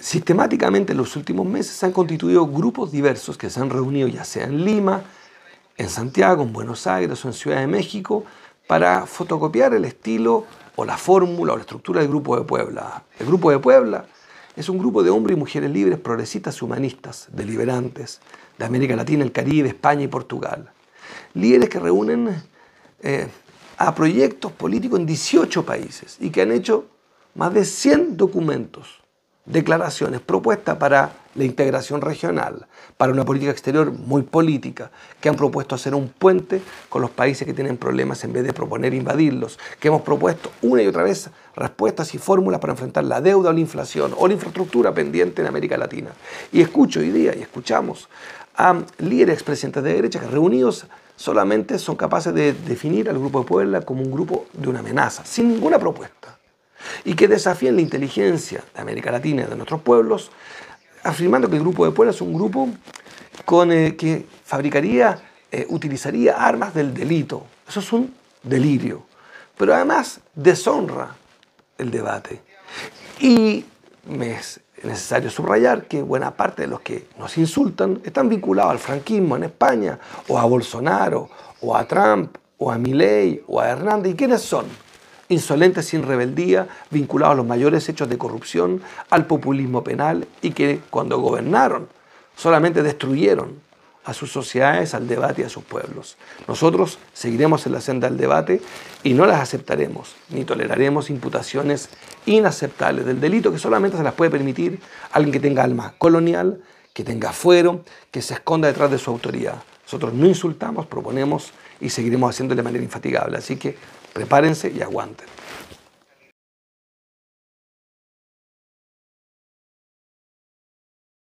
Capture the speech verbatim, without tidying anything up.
Sistemáticamente en los últimos meses se han constituido grupos diversos que se han reunido ya sea en Lima, en Santiago, en Buenos Aires o en Ciudad de México para fotocopiar el estilo o la fórmula o la estructura del Grupo de Puebla. El Grupo de Puebla es un grupo de hombres y mujeres libres, progresistas y humanistas, deliberantes, de América Latina, el Caribe, España y Portugal. Líderes que reúnen eh, a proyectos políticos en dieciocho países y que han hecho más de cien documentos, declaraciones, propuestas para la integración regional, para una política exterior muy política, que han propuesto hacer un puente con los países que tienen problemas en vez de proponer invadirlos, que hemos propuesto una y otra vez respuestas y fórmulas para enfrentar la deuda o la inflación o la infraestructura pendiente en América Latina. Y escucho hoy día y escuchamos a líderes expresidentes de derecha que reunidos solamente son capaces de definir al Grupo de Puebla como un grupo de una amenaza, sin ninguna propuesta, y que desafían la inteligencia de América Latina y de nuestros pueblos, afirmando que el Grupo de Puebla es un grupo con, eh, que fabricaría, eh, utilizaría armas del delito. Eso es un delirio, pero además deshonra el debate. Y me es necesario subrayar que buena parte de los que nos insultan están vinculados al franquismo en España, o a Bolsonaro, o a Trump, o a Milei, o a Hernández. ¿Y quiénes son? Insolentes sin rebeldía, vinculados a los mayores hechos de corrupción, al populismo penal, y que cuando gobernaron solamente destruyeron a sus sociedades, al debate y a sus pueblos. Nosotros seguiremos en la senda del debate y no las aceptaremos, ni toleraremos imputaciones inaceptables del delito que solamente se las puede permitir alguien que tenga alma colonial, que tenga fuero, que se esconda detrás de su autoridad. Nosotros no insultamos, proponemos y seguiremos haciendo de manera infatigable. Así que prepárense y aguanten.